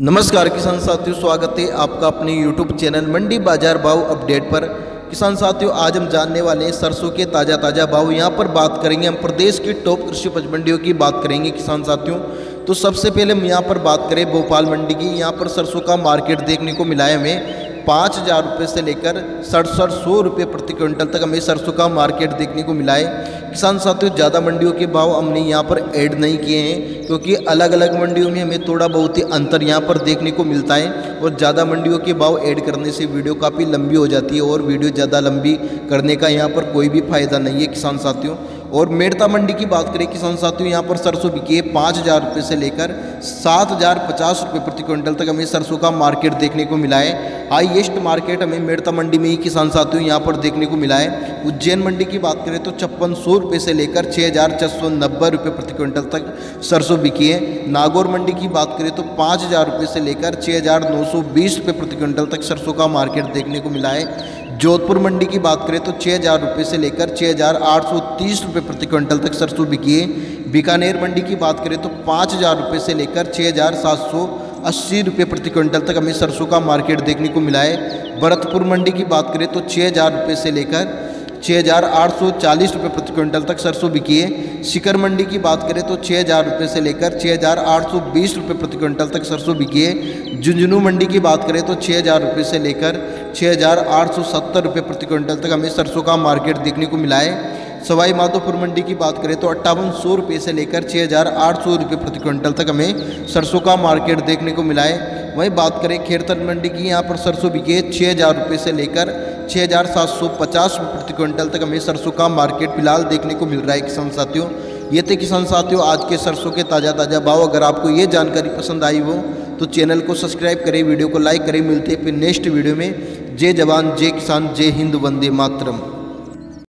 नमस्कार किसान साथियों, स्वागत है आपका अपने YouTube चैनल मंडी बाजार भाव अपडेट पर। किसान साथियों, आज हम जानने वाले हैं सरसों के ताज़ा भाव। यहाँ पर बात करेंगे हम प्रदेश की टॉप कृषि उपज मंडियों की बात करेंगे किसान साथियों। तो सबसे पहले हम यहाँ पर बात करें भोपाल मंडी की। यहाँ पर सरसों का मार्केट देखने को मिला है हमें 5,000 रुपये से लेकर 6700 रुपये प्रति क्विंटल तक हमें सरसों का मार्केट देखने को मिला है। किसान साथियों, ज़्यादा मंडियों के भाव हमने यहाँ पर ऐड नहीं किए हैं, क्योंकि अलग अलग मंडियों में हमें थोड़ा बहुत ही अंतर यहाँ पर देखने को मिलता है और ज़्यादा मंडियों के भाव ऐड करने से वीडियो काफ़ी लंबी हो जाती है और वीडियो ज़्यादा लंबी करने का यहाँ पर कोई भी फायदा नहीं है किसान साथियों। और मेड़ता मंडी की बात करें किसान साथियों, यहाँ पर सरसों बिकी है 5,000 रुपये से लेकर 7,050 रुपये प्रति क्विंटल तक हमें सरसों का मार्केट देखने को मिला है। हाईएस्ट मार्केट हमें मेड़ता मंडी में ही किसान साथियों यहाँ पर देखने को मिला है। उज्जैन मंडी की बात करें तो 5600 रुपये से लेकर 6,690 रुपये प्रति क्विंटल तक सरसों बिकी है। नागौर मंडी की बात करें तो 5,000 रुपये से लेकर 6,920 रुपये प्रति क्विंटल तक सरसों का मार्केट देखने को मिला है। जोधपुर मंडी की बात करें तो 6,000 रुपये से लेकर 6,830 रुपये प्रति क्विंटल तक सरसों बिकी है। बीकानेर मंडी की बात करें तो 5,000 रुपये से लेकर 6,780 रुपये प्रति क्विंटल तक हमें सरसों का मार्केट देखने को मिला है। भरतपुर मंडी की बात करें तो 6,000 रुपये से लेकर 6,840 रुपये प्रति क्विंटल तक सरसों बिकी है। शिकर मंडी की बात करें तो 6,000 रुपये से लेकर 6,820 रुपये प्रति क्विंटल तक सरसों बिकी है। झुंझुनू मंडी की बात करें तो 6,000 रुपये से लेकर 6,870 रुपये प्रति क्विंटल तक हमें सरसों का मार्केट देखने को मिला है। सवाई माधोपुर मंडी की बात करें तो 5800 रुपये से लेकर 6,800 रुपये प्रति क्विंटल तक हमें सरसों का मार्केट देखने को मिला है। वहीं बात करें खेरतन मंडी की, यहाँ पर सरसों बिके 6,000 रुपये से लेकर 6,750 रुपये प्रति क्विंटल तक हमें सरसों का मार्केट फिलहाल देखने को मिल रहा है किसान साथियों। ये थे किसान साथियों आज के सरसों के ताज़ा भाव। अगर आपको ये जानकारी पसंद आई हो तो चैनल को सब्सक्राइब करें, वीडियो को लाइक करें। मिलते हैं फिर नेक्स्ट वीडियो में। जय जवान, जय किसान, जय हिंद, वंदे मातरम।